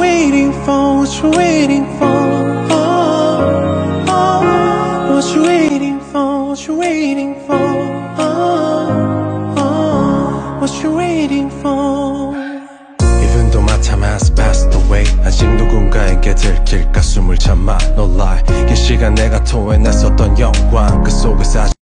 waiting for? What you waiting for? Oh, oh, what you waiting for? What you waiting for? Oh, oh, what you waiting for? Even though my time has passed away, 아직 누군가에게 들킬까 숨을 참아 No lie, 긴 시간 내가 토해냈었던 영광 그 속에서